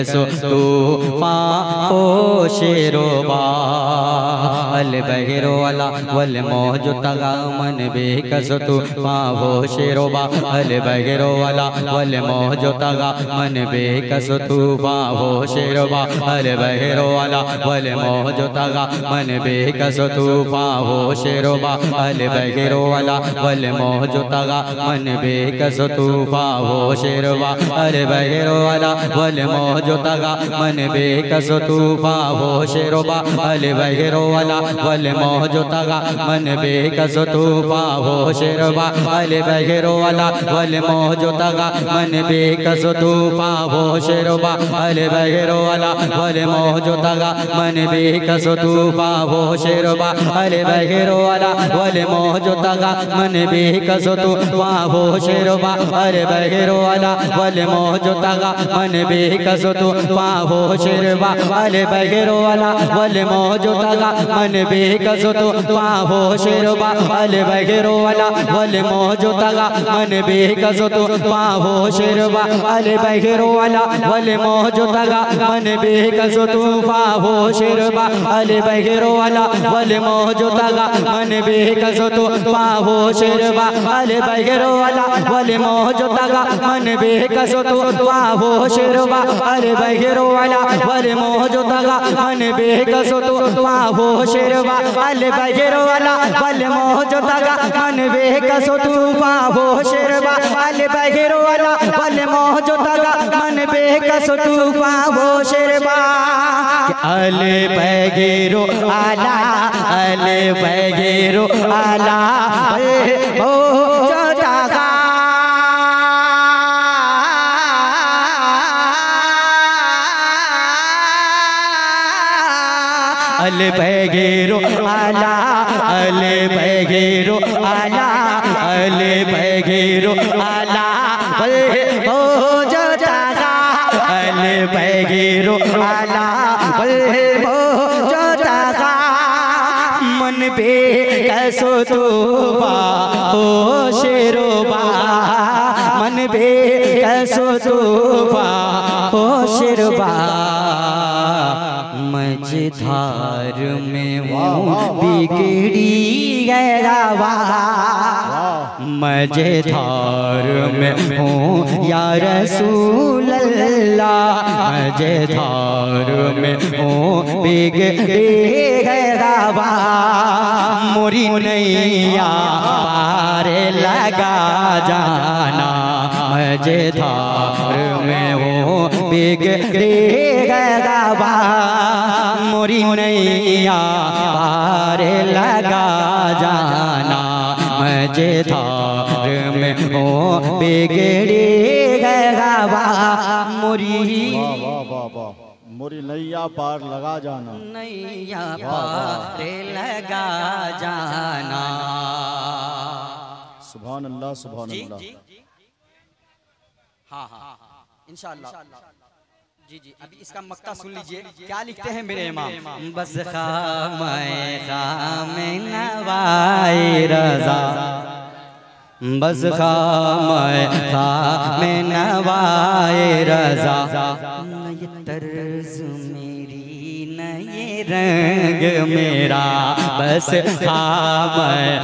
बेकसो तूफान हो शेरोबा अल बहिरो अला वल मौज तगा मन बेकसो तूफान हो शेरोबा अल बहिरो अला वल मौज तगा मन बेकसो तूफान हो शेरोबा अल बहिरो अला वल मौज तगा मन बेकसो तूफान हो शेरोबा अल बहिरो अला वल मौज तगा मन बेकसो तूफान हो शेरोबा अल बहिरो अला वल मौज तगा मन बेकसो तूफान हो शेरोबा अल बहिरो अला वल मौज तगा मन बेकसो तूफान हो शेरोबा अल बहिरो अला वल मौज तगा मन बेकसो तूफान हो शेरोबा अल बहिरो अला वल मौज तगा मन बेकसो तूफान हो शेरोबा अल बहिरो अला वल मौज तगा मन बेकसो तूफान हो शेरोबा अल बहिरो अला वल मौज तगा मन बेकसो तूफान हो शेरोबा अल बहिरो अला वल मौज तगा मन बेकसो तूफान हो शेरोबा अल बहिरो अला वल मौज तगा मन बेकसो तूफान हो शेरोबा अल बहिरो अला वल मौज तगा मन बेकसो तूफान हो शेरोबा अल बहिरो अला वल मौज तगा मन बेकसो तूफान हो शेरोबा अल बहिरो अला वल मौज तगा मन बेकसो तूफान हो शेरोबा अल बहिरो अला वल मौज तगा मन बेकसो तूफान हो शेरोबा अल बहिरो अला वल मौज तगा मन बेकसो तूफान हो शेरोबा अल बहिरो अला वल मौज तगा मन बेकसो तूफान हो शेरोबा अल बहिरो अला अल बहिरो अला मौज तगा अल बहिरो अला अल बहिरो अला अल बहिरो अला मौज तगा अल बहिरो अला मौज तगा मन बेकसो तूफान हो शेरोबा मन बेकसो तूफान हो शेरोबा मझधार में हूँ बिगड़ी गैरावा मझधार में हूँ या रसूल अल्लाह मझधार में हूँ बिगड़ी गैरावा मोरी नैया पार लगा जाना मझधार में हूँ बिगड़ी गैरावा मोरी नैया पार लगा जाना मझधार में हो बिगड़ी गैरावा मोरी मोरी नैया पार लगा जाना नैया पार लगा जाना सुभान अल्लाह सुभान अल्लाह। हाँ हाँ इंशाअल्लाह जी जी अभी इसका मक्ता सुन लीजिए क्या लिखते हैं मेरे इमाम बस खाम नवाए रजा बस खाम नवाए रजा न ये तर्ज मेरी न ये रंग मेरा बस खाम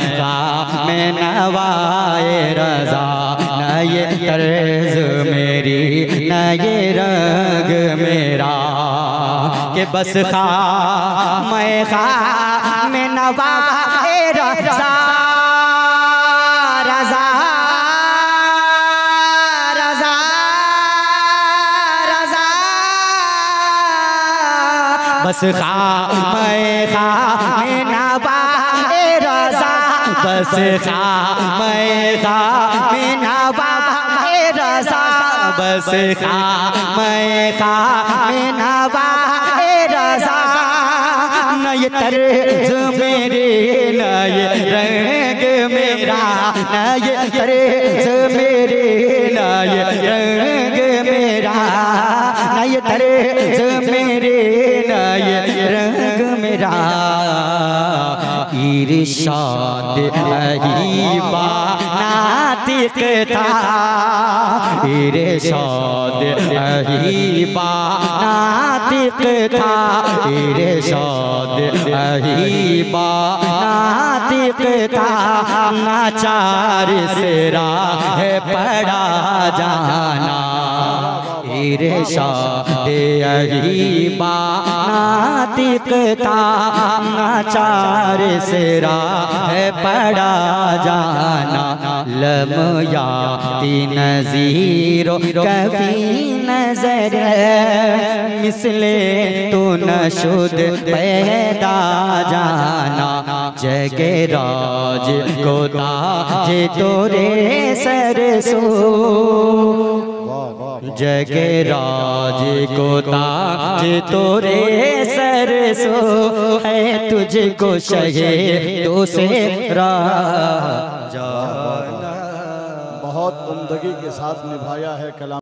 नवाए रजा न ये तर्ज मेरी न ये रंग मेरा के बस खाम नवाए रजा रजा रजा रजा बस खाम नवाए रजा बस खाम नवाए रजा बस खाम नवाए रजा न ये तर्ज मेरे न ये रंग मेरा न ये तर्ज मेरे न ये रंग मेरा न ये तर्ज मेरे न ये रंग मेरा इरशाद अहीबा नातिक था, इरशाद अहीबा नातिक था, इरशाद अहीबा नातिक था। नाचार से राह पड़ा जाना, इरशाद अहीबा नातिक था। नाचार से राह पड़ा जाना, लमयाती नज़ीरो कभी नजर मिसले तो न शुद्ध पैदा जाना। जगे राज को ताज तोरे सरसो, जगे राज को ताज तोरे सरसो है, तुझको शहे तो से राजा। बहुत उम्दगी के साथ निभाया है कलाम।